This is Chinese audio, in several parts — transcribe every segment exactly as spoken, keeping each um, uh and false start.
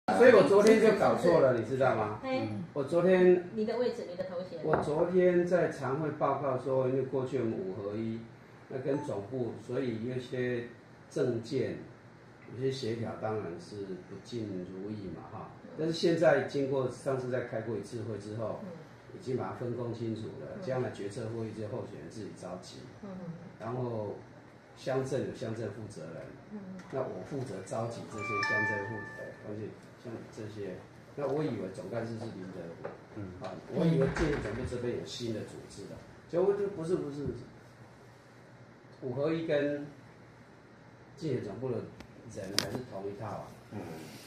所以我昨天就搞错了，你知道吗？ 嗯、 我昨天你的位置，你的头衔。 我昨天在常会报告说，因为过去我们五合一，那跟总部，所以有些政见，有些协调当然是不尽如意嘛，哈。但是现在经过上次再开过一次会之后，嗯、已经把它分工清楚了，将来决策会议这候选人自己召集，嗯、然后乡镇有乡镇负责人，嗯、那我负责召集这些乡镇负责人，而且。像这些，那我以为总干事是林德虎，嗯，啊，我以为建总部这边有新的组织的，结果就不是不是，五合一跟建总部的人还是同一套啊，嗯，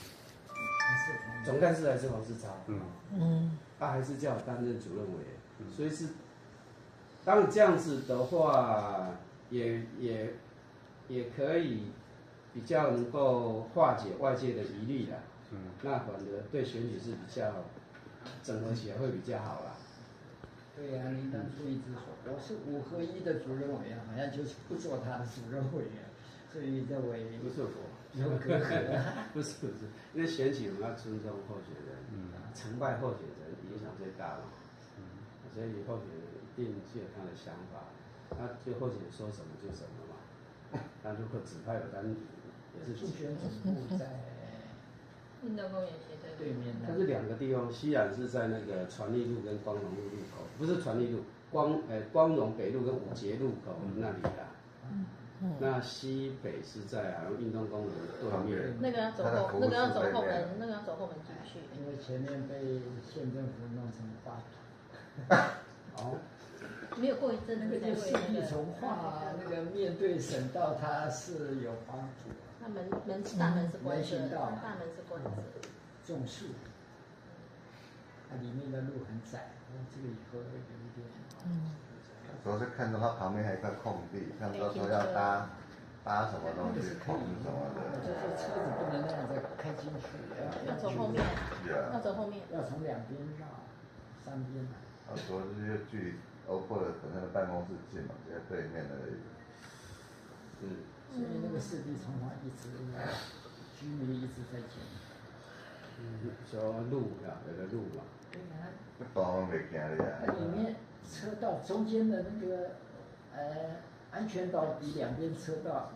总干事还是黄世超，嗯嗯，他还是叫我担任主任委员，嗯、所以是，当然这样子的话，也也也可以比较能够化解外界的疑虑的。嗯，那反而对选举是比较整合起来会比较好啦。 对呀、啊，您当初一直说我是五合一的主任委员，好像就是不做他的主任委员，所以认为不是我， 有隔阂。 不是不是，因为选举我们要尊重候选人，嗯，成败候选人影响最大嘛，嗯，所以候选人一定是有他的想法，那就候选人说什么就什么嘛。那如果指派有单也是竞选总部在。 运动公园斜对面， 它是两个地方，西南是在那个传力路跟光荣路路口，不是传力路，光呃光荣北路跟五节路口那里啦。嗯嗯、那西北是在好像运动公园对面。 那个要走后，那个要走后门，那个要走后门进去。 因为前面被县政府弄成花圃。 哦。没有过一阵， 那个就是地从化那个面对省道，它是有花圃。 那门门大门是关着， 大门是关着。 种树，它里面的路很窄，这个以后有一点。 嗯。主要是看到它旁边还有一块空地，像到时候要搭搭什么东西，棚什么的。 就是车子不能那样再开进去， 要要走后面，要走后面， 要从两边绕，三边。 啊，主要是距离欧珀的本身的办公室近嘛，就在对面而已。 嗯。所以那个四地从化一直，居民一直在建。 嗯，说路呀，有个路嘛。 对呀。 那当然没行的呀。 它里面车道中间的那个呃安全岛比两边车道。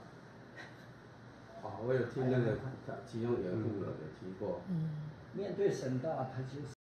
哦，我有听那个其中有一部有有提过。嗯。 面对省道，它就是